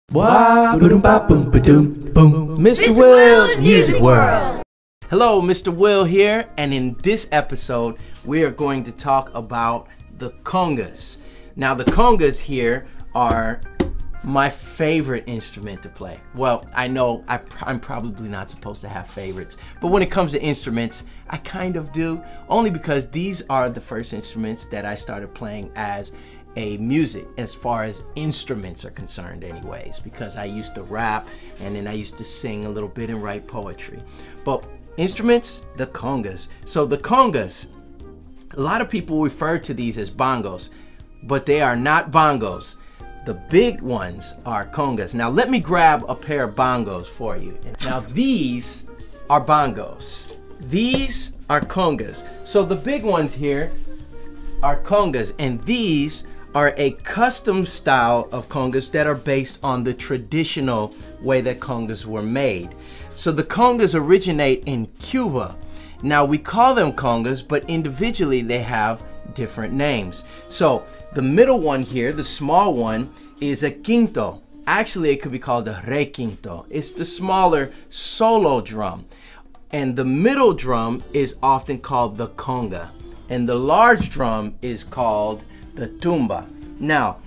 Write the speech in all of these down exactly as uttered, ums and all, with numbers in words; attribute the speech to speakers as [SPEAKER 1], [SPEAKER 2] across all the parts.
[SPEAKER 1] Mister Will's Music World. Hello, Mister Will here, and in this episode, we are going to talk about the congas. Now, the congas here are my favorite instrument to play. Well, I know I pr I'm probably not supposed to have favorites, but when it comes to instruments, I kind of do, only because these are the first instruments that I started playing as a music, as far as instruments are concerned anyways, because I used to rap and then I used to sing a little bit and write poetry. But instruments, the congas. So the congas, a lot of people refer to these as bongos, but they are not bongos. The big ones are congas. Now let me grab a pair of bongos for you. Now these are bongos. These are congas. So the big ones here are congas, and these are a custom style of congas that are based on the traditional way that congas were made. So the congas originate in Cuba. Now we call them congas, but individually they have different names. So the middle one here, the small one, is a quinto. Actually, it could be called a requinto. It's the smaller solo drum. And the middle drum is often called the conga. And the large drum is called the tumba. Now,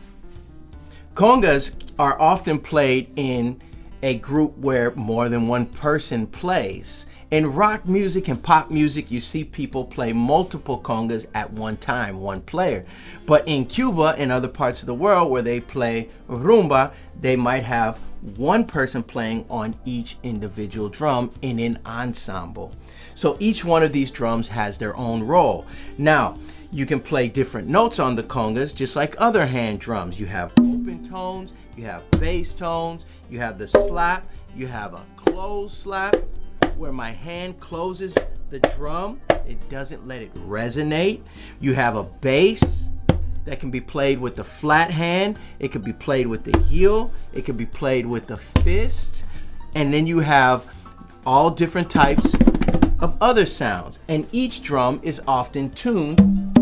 [SPEAKER 1] congas are often played in a group where more than one person plays. In rock music and pop music, you see people play multiple congas at one time, one player. But in Cuba and other parts of the world where they play rumba, they might have one person playing on each individual drum in an ensemble. So each one of these drums has their own role. Now, you can play different notes on the congas just like other hand drums. You have open tones, you have bass tones, you have the slap, you have a closed slap where my hand closes the drum, it doesn't let it resonate. You have a bass that can be played with the flat hand, it could be played with the heel, it could be played with the fist, and then you have all different types of other sounds, and each drum is often tuned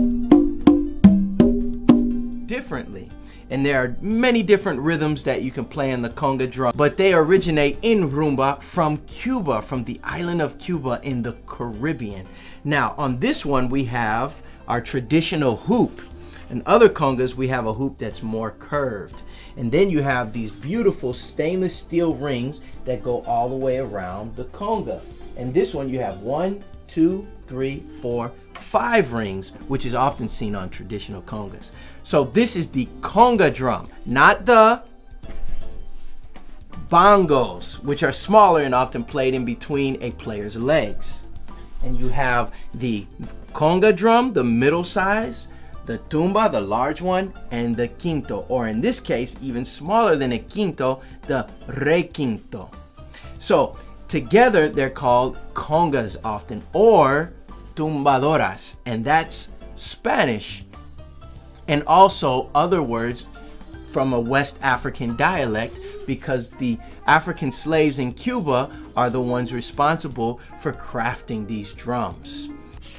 [SPEAKER 1] differently. And there are many different rhythms that you can play on the conga drum, but they originate in rumba from Cuba, from the island of Cuba in the Caribbean. Now, on this one, we have our traditional hoop. In other congas, we have a hoop that's more curved. And then you have these beautiful stainless steel rings that go all the way around the conga. And this one, you have one, two, three, four, five rings, which is often seen on traditional congas. So this is the conga drum, not the bongos, which are smaller and often played in between a player's legs. And you have the conga drum, the middle size, the tumba, the large one, and the quinto, or in this case, even smaller than a quinto, the requinto. So together, they're called congas often, or tumbadoras, and that's Spanish, and also other words from a West African dialect, because the African slaves in Cuba are the ones responsible for crafting these drums.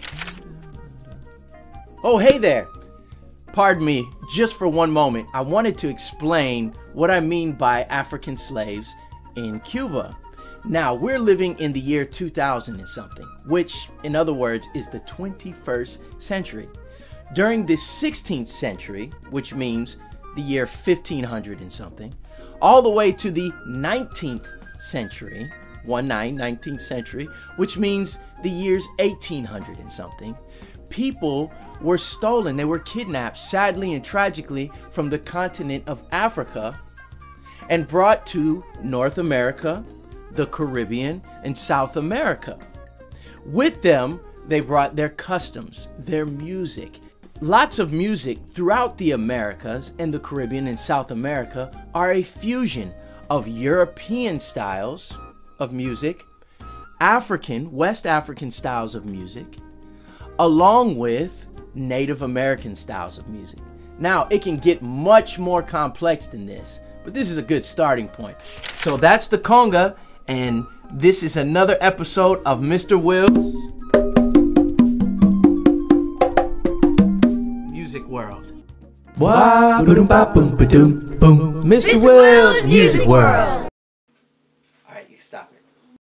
[SPEAKER 1] Oh, hey there! Pardon me, just for one moment, I wanted to explain what I mean by African slaves in Cuba. Now, we're living in the year two thousand and something, which, in other words, is the twenty-first century. During the sixteenth century, which means the year fifteen hundred and something, all the way to the nineteenth century, one nine, nineteenth century, which means the years eighteen hundred and something, people were stolen, they were kidnapped, sadly and tragically, from the continent of Africa and brought to North America, the Caribbean, and South America. With them, they brought their customs, their music. Lots of music throughout the Americas and the Caribbean and South America are a fusion of European styles of music, African, West African styles of music, along with Native American styles of music. Now, it can get much more complex than this, but this is a good starting point. So that's the conga, and this is another episode of Mister Will's Music World. Wah, boom, ba, boom, ba, doom, boom. Mister
[SPEAKER 2] Mister
[SPEAKER 1] Will's
[SPEAKER 2] Will's
[SPEAKER 1] Music
[SPEAKER 2] Music
[SPEAKER 1] World.
[SPEAKER 2] World.
[SPEAKER 1] All right, you can stop it.